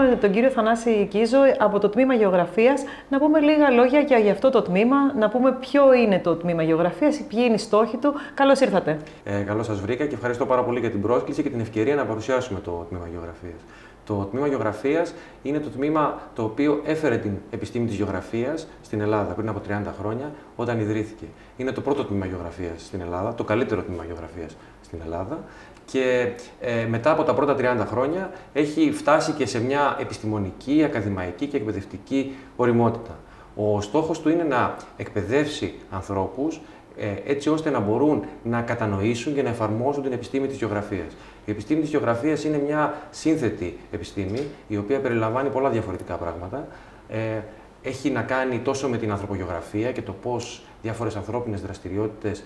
τον κύριο Θανάση Κίζο από το Τμήμα Γεωγραφίας. Να πούμε λίγα λόγια για αυτό το τμήμα, να πούμε ποιο είναι το Τμήμα Γεωγραφίας, ποιοι είναι οι στόχοι του. Καλώς ήρθατε. Καλώς σας βρήκα και ευχαριστώ πάρα πολύ για την πρόσκληση και την ευκαιρία να παρουσιάσουμε το Τμήμα Γεωγραφίας. Το Τμήμα Γεωγραφίας είναι το τμήμα το οποίο έφερε την επιστήμη της γεωγραφίας στην Ελλάδα πριν από 30 χρόνια, όταν ιδρύθηκε. Είναι το πρώτο τμήμα γεωγραφίας στην Ελλάδα, το καλύτερο τμήμα γεωγραφίας στην Ελλάδα. Και μετά από τα πρώτα 30 χρόνια έχει φτάσει και σε μια επιστημονική, ακαδημαϊκή και εκπαιδευτική οριμότητα. Ο στόχος του είναι να εκπαιδεύσει ανθρώπους έτσι ώστε να μπορούν να κατανοήσουν και να εφαρμόζουν την επιστήμη της γεωγραφίας. Η επιστήμη της γεωγραφίας είναι μια σύνθετη επιστήμη, η οποία περιλαμβάνει πολλά διαφορετικά πράγματα. Έχει να κάνει τόσο με την ανθρωπογεωγραφία και το πώς διάφορες ανθρώπινες δραστηριότητες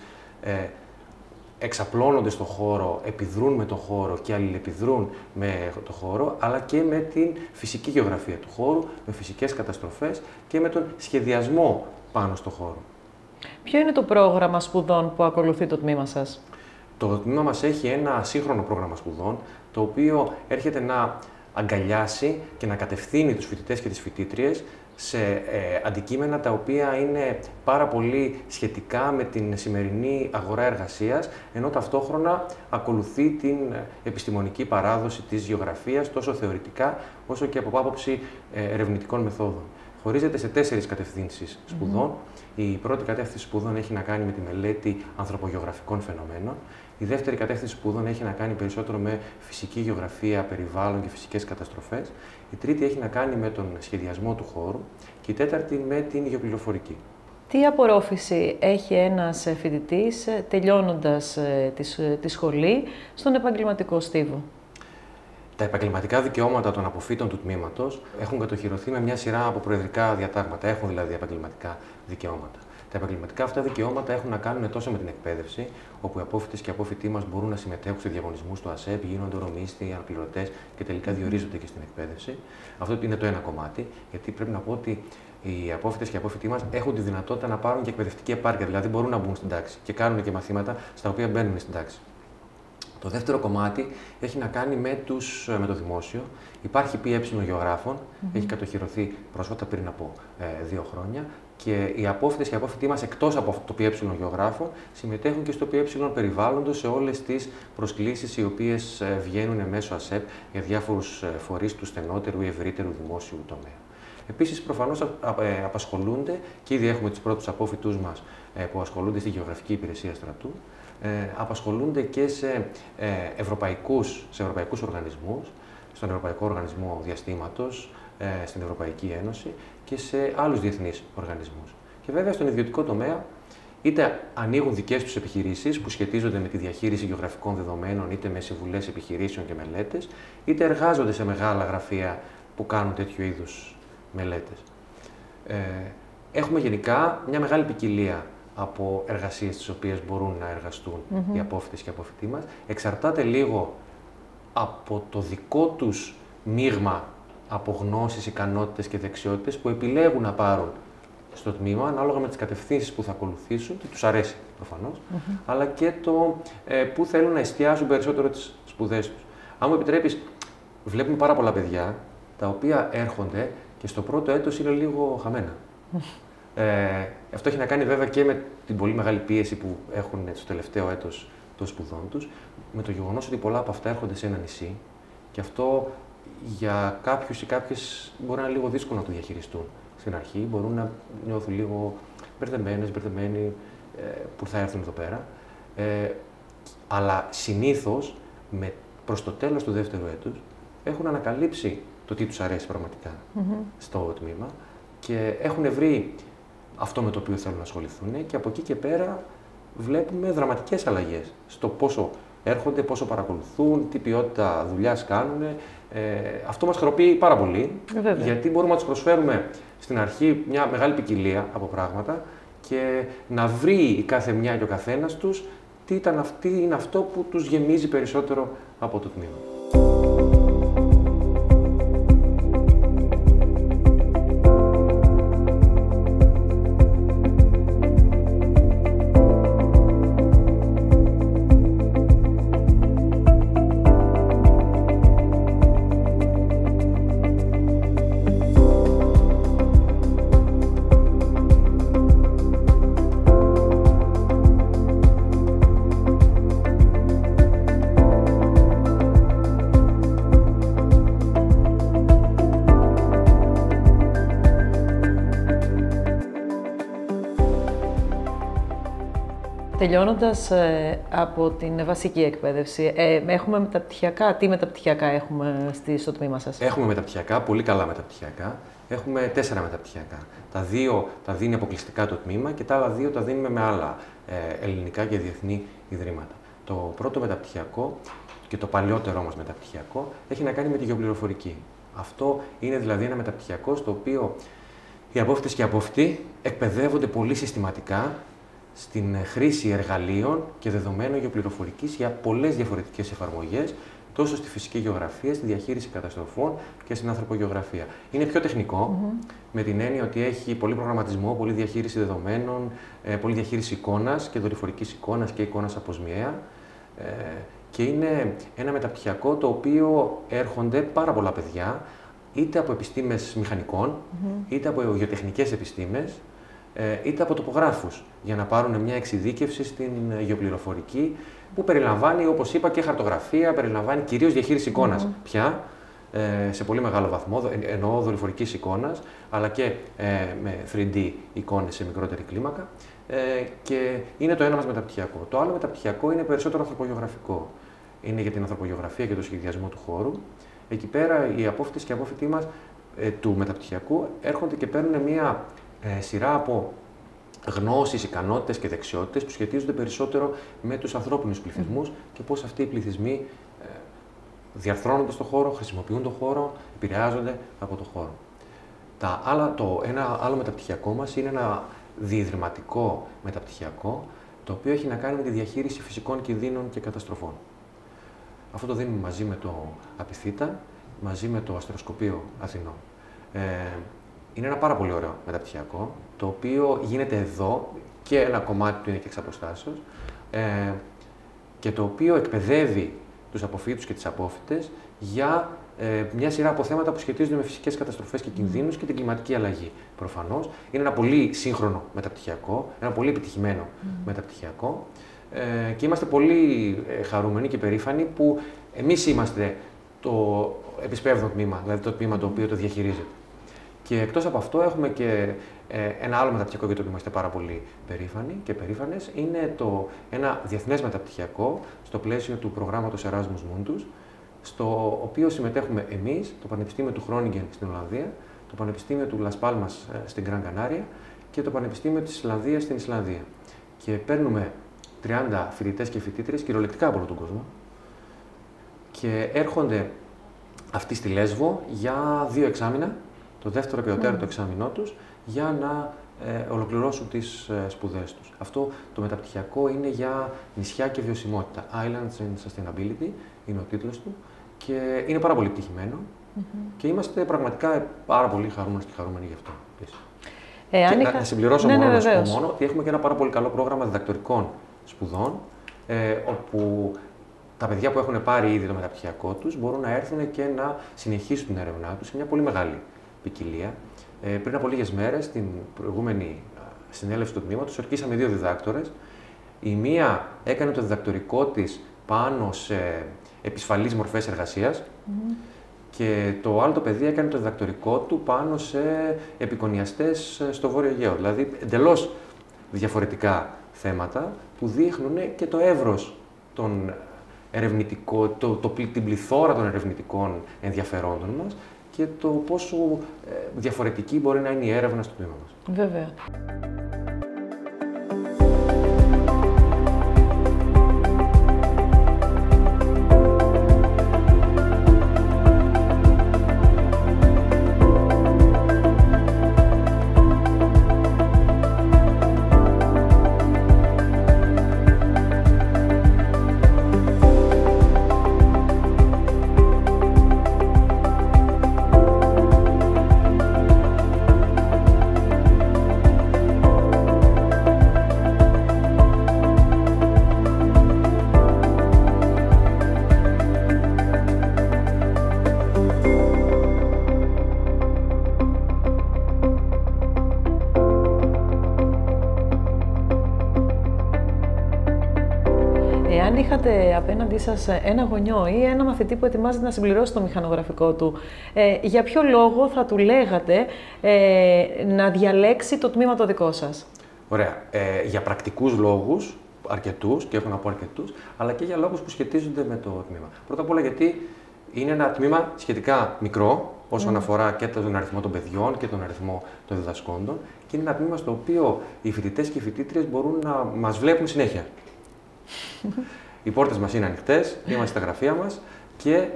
εξαπλώνονται στο χώρο, επιδρούν με το χώρο και αλληλεπιδρούν με το χώρο, αλλά και με την φυσική γεωγραφία του χώρου, με φυσικές καταστροφές και με τον σχεδιασμό πάνω στο χώρο. Ποιο είναι το πρόγραμμα σπουδών που ακολουθεί το τμήμα σας? Το τμήμα μας έχει ένα σύγχρονο πρόγραμμα σπουδών, το οποίο έρχεται να αγκαλιάσει και να κατευθύνει τους φοιτητές και τις φοιτήτριες σε αντικείμενα τα οποία είναι πάρα πολύ σχετικά με την σημερινή αγορά εργασίας, ενώ ταυτόχρονα ακολουθεί την επιστημονική παράδοση της γεωγραφίας, τόσο θεωρητικά όσο και από άποψη ερευνητικών μεθόδων. Χωρίζεται σε 4 κατευθύνσεις σπουδών. Η πρώτη κατεύθυνση σπουδών έχει να κάνει με τη μελέτη ανθρωπογεωγραφικών φαινομένων. Η δεύτερη κατεύθυνση σπουδών έχει να κάνει περισσότερο με φυσική γεωγραφία, περιβάλλον και φυσικές καταστροφές. Η τρίτη έχει να κάνει με τον σχεδιασμό του χώρου και η τέταρτη με την γεωπληροφορική. Τι απορρόφηση έχει ένας φοιτητής τελειώνοντας τη σχολή στον επαγγελματικό στίβο? Τα επαγγελματικά δικαιώματα των αποφύτων του τμήματος έχουν κατοχυρωθεί με μια σειρά από προεδρικά διατάγματα. Έχουν δηλαδή επαγγελματικά δικαιώματα. Τα επαγγελματικά αυτά δικαιώματα έχουν να κάνουν τόσο με την εκπαίδευση, όπου οι απόφοιτες και οι απόφοιτοί μας μπορούν να συμμετέχουν σε διαγωνισμούς του ΑΣΕΠ, γίνονται ορομίστοι, αναπληρωτές και τελικά διορίζονται και στην εκπαίδευση. Αυτό είναι το ένα κομμάτι, γιατί πρέπει να πω ότι οι απόφοιτες και οι απόφοιτοί μας έχουν τη δυνατότητα να πάρουν και εκπαιδευτική επάρκεια, δηλαδή μπορούν να μπουν στην τάξη και κάνουν και μαθήματα στα οποία μπαίνουν στην τάξη. Το δεύτερο κομμάτι έχει να κάνει με το δημόσιο. Υπάρχει ΠΕ γεωγράφων, έχει κατοχυρωθεί πρόσφατα πριν από 2 χρόνια και οι απόφοιτες και οι απόφοιτοί μας εκτός από το ΠΕ γεωγράφων συμμετέχουν και στο ΠΕ περιβάλλοντος σε όλες τις προσκλήσεις οι οποίες βγαίνουν μέσω ΑΣΕΠ για διάφορους φορείς του στενότερου ή ευρύτερου δημόσιου τομέα. Επίσης, προφανώς απασχολούνται και ήδη έχουμε τους πρώτους απόφοιτούς μας που ασχολούνται στη Γεωγραφική Υπηρεσία Στρατού. Απασχολούνται και σε ευρωπαϊκούς οργανισμούς, στον Ευρωπαϊκό Οργανισμό Διαστήματος, στην Ευρωπαϊκή Ένωση και σε άλλους διεθνείς οργανισμούς. Και βέβαια στον ιδιωτικό τομέα είτε ανοίγουν δικές τους επιχειρήσεις που σχετίζονται με τη διαχείριση γεωγραφικών δεδομένων, είτε με συμβουλές επιχειρήσεων και μελέτες, είτε εργάζονται σε μεγάλα γραφεία που κάνουν τέτοιου είδους μελέτες. Έχουμε γενικά μια μεγάλη ποικιλία από εργασίες τις οποίες μπορούν να εργαστούν οι απόφοιτες και οι απόφοιτοί μας. Εξαρτάται λίγο από το δικό τους μείγμα από γνώσεις, ικανότητες και δεξιότητες που επιλέγουν να πάρουν στο τμήμα, ανάλογα με τις κατευθύνσεις που θα ακολουθήσουν, τι τους αρέσει προφανώς, αλλά και το που θέλουν να εστιάσουν περισσότερο τις σπουδές τους. Αν μου επιτρέπεις, βλέπουμε πάρα πολλά παιδιά τα οποία έρχονται και στο πρώτο έτος είναι λίγο χαμένα. Αυτό έχει να κάνει βέβαια και με την πολύ μεγάλη πίεση που έχουν στο τελευταίο έτος των σπουδών τους, με το γεγονός ότι πολλά από αυτά έρχονται σε ένα νησί και αυτό για κάποιους ή κάποιες μπορεί να είναι λίγο δύσκολο να το διαχειριστούν στην αρχή, μπορούν να νιώθουν λίγο μπερδεμένοι που θα έρθουν εδώ πέρα, αλλά συνήθως προς το τέλος του δεύτερου έτους έχουν ανακαλύψει το τι τους αρέσει πραγματικά στο τμήμα και έχουν βρει αυτό με το οποίο θέλουν να ασχοληθούν και από εκεί και πέρα βλέπουμε δραματικές αλλαγές στο πόσο έρχονται, πόσο παρακολουθούν, τι ποιότητα δουλειάς κάνουν. Αυτό μας χαροποιεί πάρα πολύ, γιατί μπορούμε να τους προσφέρουμε στην αρχή μια μεγάλη ποικιλία από πράγματα και να βρει η κάθε μια και ο καθένας τους τι είναι αυτό που τους γεμίζει περισσότερο από το τμήμα. Τελειώνοντας από την βασική εκπαίδευση, έχουμε μεταπτυχιακά. Τι μεταπτυχιακά έχουμε στο τμήμα σας? Έχουμε μεταπτυχιακά, πολύ καλά μεταπτυχιακά. Έχουμε 4 μεταπτυχιακά. Τα 2 τα δίνει αποκλειστικά το τμήμα και τα άλλα 2 τα δίνουμε με άλλα ελληνικά και διεθνή ιδρύματα. Το πρώτο μεταπτυχιακό και το παλιότερό μας μεταπτυχιακό έχει να κάνει με τη γεωπληροφορική. Αυτό είναι δηλαδή ένα μεταπτυχιακό στο οποίο οι απόφοιτες και οι απόφοιτοι εκπαιδεύονται πολύ συστηματικά στην χρήση εργαλείων και δεδομένων γεωπληροφορικής για πολλές διαφορετικές εφαρμογές, τόσο στη φυσική γεωγραφία, στη διαχείριση καταστροφών και στην ανθρωπογεωγραφία. Είναι πιο τεχνικό, με την έννοια ότι έχει πολύ προγραμματισμό, πολλή διαχείριση δεδομένων, πολλή διαχείριση εικόνας και δορυφορικής εικόνας και εικόνας αποσμιαία. Και είναι ένα μεταπτυχιακό το οποίο έρχονται πάρα πολλά παιδιά, είτε από επιστήμες μηχανικών, είτε από γεωτεχνικές επιστήμες, είτε από τοπογράφους, για να πάρουν μια εξειδίκευση στην γεωπληροφορική, που περιλαμβάνει, όπως είπα, και χαρτογραφία, περιλαμβάνει κυρίως διαχείριση εικόνας πια, σε πολύ μεγάλο βαθμό, εννοώ δορυφορικής εικόνας, αλλά και με 3D εικόνες σε μικρότερη κλίμακα. Και είναι το ένα μας μεταπτυχιακό. Το άλλο μεταπτυχιακό είναι περισσότερο ανθρωπογεωγραφικό. Είναι για την ανθρωπογεωγραφία και το σχεδιασμό του χώρου. Εκεί πέρα οι απόφοιτες και οι απόφοιτοι μας του μεταπτυχιακού έρχονται και παίρνουν μια σειρά από γνώσεις, ικανότητες και δεξιότητες που σχετίζονται περισσότερο με τους ανθρώπινους πληθυσμούς και πώς αυτοί οι πληθυσμοί διαρθρώνονται στον χώρο, χρησιμοποιούν τον χώρο, επηρεάζονται από τον χώρο. Ένα άλλο μεταπτυχιακό μας είναι ένα διειδρυματικό μεταπτυχιακό, το οποίο έχει να κάνει με τη διαχείριση φυσικών κινδύνων και καταστροφών. Αυτό το δίνουμε μαζί με το Απιθύτα, μαζί με το Αστεροσκοπείο Αθηνών. Είναι ένα πάρα πολύ ωραίο μεταπτυχιακό, το οποίο γίνεται εδώ και ένα κομμάτι του είναι και εξ αποστάσεως, και το οποίο εκπαιδεύει τους αποφοίτους και τις απόφοιτες για μια σειρά από θέματα που σχετίζονται με φυσικές καταστροφές και κινδύνους και την κλιματική αλλαγή. Προφανώς είναι ένα πολύ σύγχρονο μεταπτυχιακό, ένα πολύ επιτυχημένο μεταπτυχιακό, και είμαστε πολύ χαρούμενοι και περήφανοι που εμείς είμαστε το επισπεύδον τμήμα, δηλαδή το τμήμα το οποίο το διαχειρίζεται. Και εκτός από αυτό έχουμε και ένα άλλο μεταπτυχιακό για το οποίο είμαστε πάρα πολύ περήφανοι και περήφανες. Είναι ένα διεθνές μεταπτυχιακό στο πλαίσιο του προγράμματος Erasmus Mundus, στο οποίο συμμετέχουμε εμείς, το Πανεπιστήμιο του Groningen στην Ολλανδία, το Πανεπιστήμιο του Las Palmas στην Γκραν Κανάρια και το Πανεπιστήμιο της Ισλανδίας στην Ισλανδία. Και παίρνουμε 30 φοιτητές και φοιτήτριες κυριολεκτικά από όλο τον κόσμο και έρχονται αυτοί στη Λέσβο για 2 εξάμηνα, το δεύτερο και το τέταρτο εξάμηνό τους, για να ολοκληρώσουν τις σπουδές τους. Αυτό το μεταπτυχιακό είναι για νησιά και βιωσιμότητα. Islands and Sustainability είναι ο τίτλος του και είναι πάρα πολύ επιτυχημένο και είμαστε πραγματικά πάρα πολύ χαρούμενοι και χαρούμενοι γι' αυτό. Να συμπληρώσω μόνο ότι έχουμε και ένα πάρα πολύ καλό πρόγραμμα διδακτορικών σπουδών, όπου τα παιδιά που έχουν πάρει ήδη το μεταπτυχιακό τους μπορούν να έρθουν και να συνεχίσουν την έρευνά τους σε μια πολύ μεγάλη ποικιλία. Πριν από λίγες μέρες, στην προηγούμενη συνέλευση του τμήματος, ορκίσαμε 2 διδάκτορες. Η μία έκανε το διδακτορικό της πάνω σε επισφαλείς μορφές εργασίας και το άλλο το παιδί έκανε το διδακτορικό του πάνω σε επικονιαστές στο Βόρειο Αιγαίο. Δηλαδή, εντελώς διαφορετικά θέματα που δείχνουν και το εύρος των την πληθώρα των ερευνητικών ενδιαφερόντων μας και το πόσο διαφορετική μπορεί να είναι η έρευνα στο τμήμα μας. Βέβαια. Εάν είχατε απέναντί σας ένα γονιό ή ένα μαθητή που ετοιμάζεται να συμπληρώσει το μηχανογραφικό του, για ποιο λόγο θα του λέγατε να διαλέξει το τμήμα το δικό σας? Ωραία. Για πρακτικούς λόγους αρκετούς, και έχω να πω αρκετούς, αλλά και για λόγους που σχετίζονται με το τμήμα. Πρώτα απ' όλα γιατί είναι ένα τμήμα σχετικά μικρό, όσον αφορά και τον αριθμό των παιδιών και τον αριθμό των διδασκόντων, και είναι ένα τμήμα στο οποίο οι φοιτητές και οι φοιτήτριες μπορούν να μας βλέπουν συνέχεια. Οι πόρτες μας είναι ανοιχτές, είμαστε στα γραφεία μας και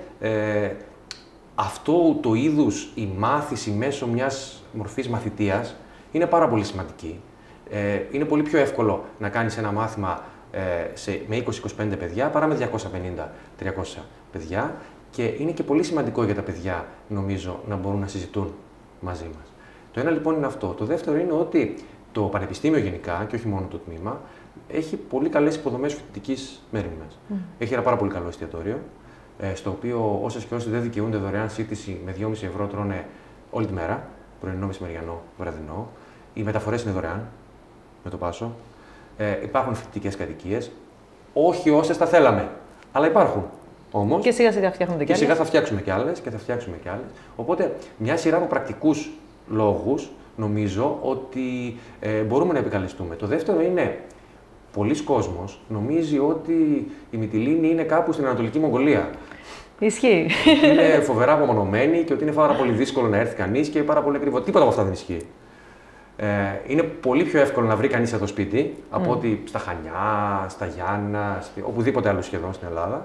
αυτό το είδους η μάθηση μέσω μιας μορφής μαθητείας είναι πάρα πολύ σημαντική. Είναι πολύ πιο εύκολο να κάνεις ένα μάθημα με 20-25 παιδιά παρά με 250-300 παιδιά, και είναι και πολύ σημαντικό για τα παιδιά, νομίζω, να μπορούν να συζητούν μαζί μας. Το ένα λοιπόν είναι αυτό. Το δεύτερο είναι ότι το Πανεπιστήμιο γενικά, και όχι μόνο το τμήμα, έχει πολύ καλές υποδομές φοιτητικής μέριμνας. Έχει ένα πάρα πολύ καλό εστιατόριο, στο οποίο όσες και όσοι δεν δικαιούνται δωρεάν σύντηση με 2,5 ευρώ τρώνε όλη τη μέρα, πρωινό, μεσημεριανό, βραδινό. Οι μεταφορές είναι δωρεάν, με το Πάσο. Υπάρχουν φοιτητικές κατοικίες, όχι όσες τα θέλαμε, αλλά υπάρχουν. Όμως, και σιγά σιγά φτιάχνονται κι άλλες. Και σιγά θα φτιάξουμε κι άλλες και θα φτιάξουμε κι άλλες. Οπότε, μια σειρά από πρακτικούς λόγους, νομίζω ότι μπορούμε να επικαλεστούμε. Το δεύτερο είναι, πολλοί κόσμος νομίζει ότι η Μυτιλήνη είναι κάπου στην Ανατολική Μογγολία. Ισχύει. Είναι φοβερά απομονωμένη και ότι είναι πάρα πολύ δύσκολο να έρθει κανείς και πάρα πολύ ακριβό. Τίποτα από αυτά δεν ισχύει. Είναι πολύ πιο εύκολο να βρει κανείς εδώ σπίτι από ότι στα Χανιά, στα Γιάννα, οπουδήποτε άλλο σχεδόν στην Ελλάδα.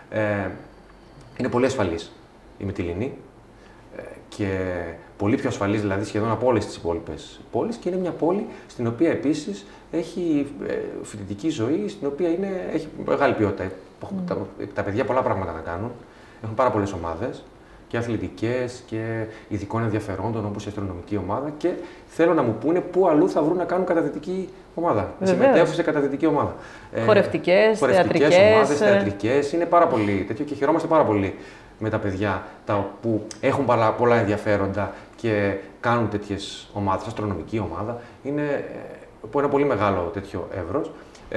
Είναι πολύ ασφαλής η Μυτιλήνη και πολύ πιο ασφαλής δηλαδή σχεδόν από όλες τις υπόλοιπες πόλεις, και είναι μια πόλη στην οποία επίσης έχει φοιτητική ζωή, στην οποία έχει μεγάλη ποιότητα. Τα παιδιά πολλά πράγματα να κάνουν, έχουν πάρα πολλές ομάδες και αθλητικές και ειδικών ενδιαφερόντων, όπως η αστρονομική ομάδα, και θέλω να μου πούνε πού αλλού θα βρουν να κάνουν καταδυτική ομάδα. Συμμετέχουν σε καταδυτική ομάδα. Χορευτικές ομάδες, θεατρικές. Είναι πάρα πολύ τέτοιο και χαιρόμαστε πάρα πολύ με τα παιδιά που έχουν πολλά ενδιαφέροντα και κάνουν τέτοιες ομάδες. Αστρονομική ομάδα που είναι πολύ μεγάλο τέτοιο εύρος.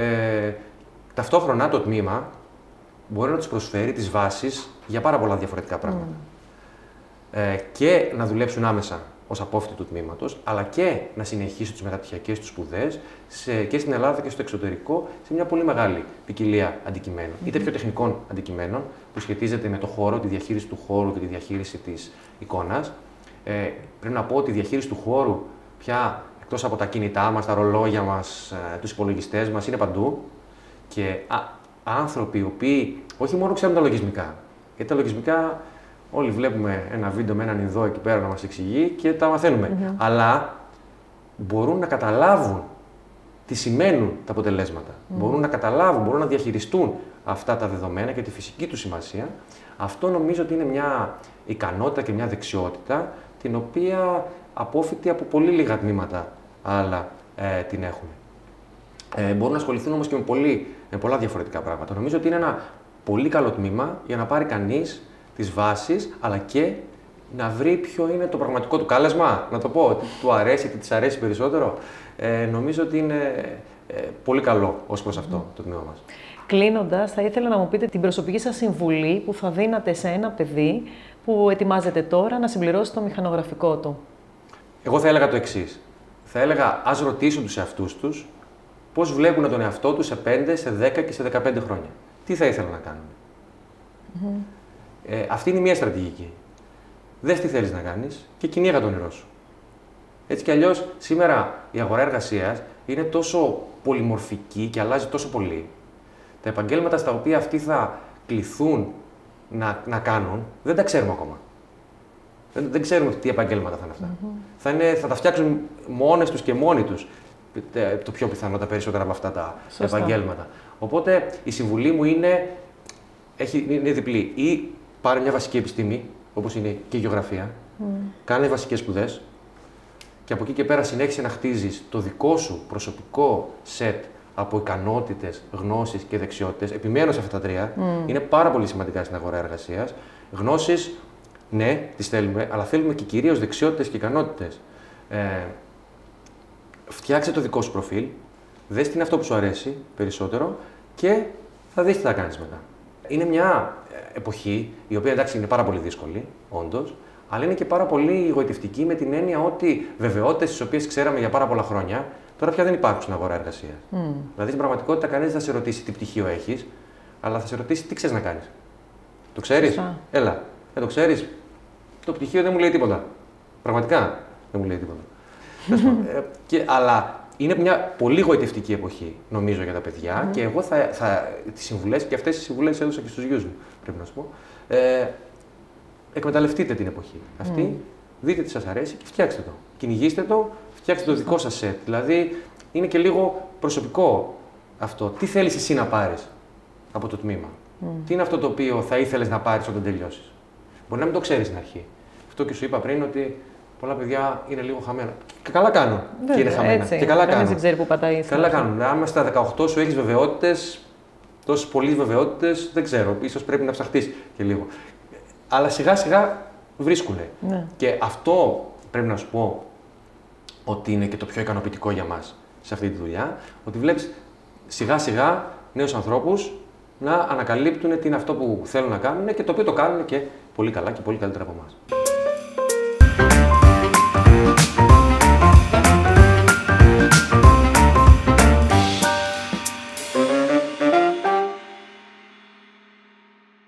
Ταυτόχρονα το τμήμα μπορεί να τους προσφέρει τις βάσεις για πάρα πολλά διαφορετικά πράγματα. Και να δουλέψουν άμεσα ως απόφοιτοι του τμήματος, αλλά και να συνεχίσουν τις μεταπτυχιακές τους σπουδές και στην Ελλάδα και στο εξωτερικό σε μια πολύ μεγάλη ποικιλία αντικειμένων. Είτε πιο τεχνικών αντικειμένων, που σχετίζεται με το χώρο, τη διαχείριση του χώρου και τη διαχείριση της εικόνας. Πρέπει να πω ότι η διαχείριση του χώρου πια, εκτός από τα κινητά μας, τα ρολόγια μας, τους υπολογιστές μας, είναι παντού. Και άνθρωποι οι οποίοι όχι μόνο ξέρουν τα λογισμικά, γιατί τα λογισμικά όλοι βλέπουμε ένα βίντεο με έναν Ινδό εκεί πέρα να μας εξηγεί και τα μαθαίνουμε. Αλλά μπορούν να καταλάβουν τι σημαίνουν τα αποτελέσματα. Μπορούν να καταλάβουν, μπορούν να διαχειριστούν αυτά τα δεδομένα και τη φυσική του σημασία. Αυτό νομίζω ότι είναι μια ικανότητα και μια δεξιότητα την οποία απόφοιτοι από πολύ λίγα τμήματα άλλα την έχουν. Μπορούν να ασχοληθούν όμως και με πολλά διαφορετικά πράγματα. Νομίζω ότι είναι ένα πολύ καλό τμήμα για να πάρει κανείς τις βάσεις, αλλά και να βρει ποιο είναι το πραγματικό του κάλεσμα, να το πω, τι του αρέσει, τι της αρέσει περισσότερο. Νομίζω ότι είναι πολύ καλό ως προς αυτό το τμήμα μας. Κλείνοντας, θα ήθελα να μου πείτε την προσωπική σας συμβουλή που θα δίνατε σε ένα παιδί που ετοιμάζεται τώρα να συμπληρώσει το μηχανογραφικό του. Εγώ θα έλεγα το εξής. Θα έλεγα, ας ρωτήσουν τους εαυτούς τους πώς βλέπουν τον εαυτό τους σε 5, σε 10 και σε 15 χρόνια. Τι θα ήθελαν να κάνουν. Αυτή είναι μια στρατηγική. Δες τι θέλεις να κάνεις και κυνήγα το όνειρό σου. Έτσι κι αλλιώς, σήμερα η αγορά εργασίας είναι τόσο πολυμορφική και αλλάζει τόσο πολύ. Τα επαγγέλματα στα οποία αυτοί θα κληθούν να κάνουν, δεν τα ξέρουμε ακόμα. Δεν ξέρουμε τι επαγγέλματα θα είναι αυτά. Θα τα φτιάξουν μόνες τους και μόνοι τους, το πιο πιθανό, τα περισσότερα από αυτά τα επαγγέλματα. Οπότε η συμβουλή μου είναι διπλή. Ή πάρε μια βασική επιστήμη, όπως είναι και η γεωγραφία, κάνε βασικές σπουδές και από εκεί και πέρα συνέχισε να χτίζεις το δικό σου προσωπικό σετ από ικανότητες, γνώσεις και δεξιότητες. Επιμένω σε αυτά τα τρία. Είναι πάρα πολύ σημαντικά στην αγορά εργασίας. Γνώσεις, ναι, τις θέλουμε, αλλά θέλουμε και κυρίως δεξιότητες και ικανότητες. Φτιάξε το δικό σου προφίλ, δες τι είναι αυτό που σου αρέσει περισσότερο και θα δεις τι θα κάνεις μετά. Είναι μια εποχή, η οποία εντάξει είναι πάρα πολύ δύσκολη, όντως, αλλά είναι και πάρα πολύ εγωιτευτική με την έννοια ότι βεβαιότητες τις οποίες ξέραμε για πάρα πολλά χρόνια, Τώρα πια δεν υπάρχουν στην αγορά εργασίας. Δηλαδή στην πραγματικότητα κανείς δεν θα σε ρωτήσει τι πτυχίο έχεις, αλλά θα σε ρωτήσει τι ξέρεις να κάνεις. Το ξέρεις? Έλα. Το ξέρεις? Το πτυχίο δεν μου λέει τίποτα. Πραγματικά δεν μου λέει τίποτα. Αλλά είναι μια πολύ γοητευτική εποχή, νομίζω, για τα παιδιά και εγώ τις συμβουλές, και αυτές τις συμβουλές έδωσα και στους γιους μου, πρέπει να σου πω. Εκμεταλλευτείτε την εποχή αυτή, δείτε τι σας αρέσει και φτιάξτε το. Κυνηγήστε το, φτιάξτε το δικό σας σετ. Δηλαδή, είναι και λίγο προσωπικό αυτό. Τι θέλεις εσύ να πάρεις από το τμήμα? Τι είναι αυτό το οποίο θα ήθελες να πάρεις όταν τελειώσεις? Μπορεί να μην το ξέρεις στην αρχή. Αυτό και σου είπα πριν, ότι πολλά παιδιά είναι λίγο χαμένα. Και καλά κάνουν. Βέβαια, και είναι χαμένα. Έτσι. Και καλά κάνουν. Δεν ξέρει που πατάει. Καλά κάνουν. Άμα στα 18 σου έχεις βεβαιότητες, τόσες πολλές βεβαιότητες, δεν ξέρω. Ίσως πρέπει να ψαχτείς και λίγο. Αλλά σιγά σιγά βρίσκουνε. Ναι. Και αυτό πρέπει να σου πω ότι είναι και το πιο ικανοποιητικό για μας σε αυτή τη δουλειά. Ότι βλέπεις σιγά σιγά νέους ανθρώπους να ανακαλύπτουν τι είναι αυτό που θέλουν να κάνουν και το οποίο το κάνουν και πολύ καλά και πολύ καλύτερα από εμάς.